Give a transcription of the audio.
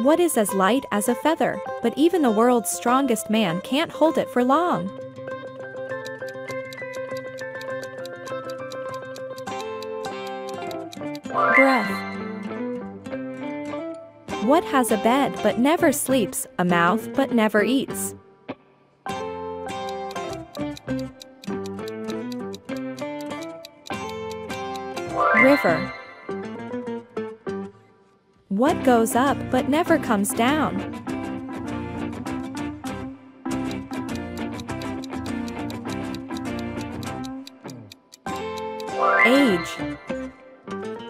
What is as light as a feather, but even the world's strongest man can't hold it for long? Breath. What has a bed but never sleeps, a mouth but never eats? River. What goes up but never comes down? Age.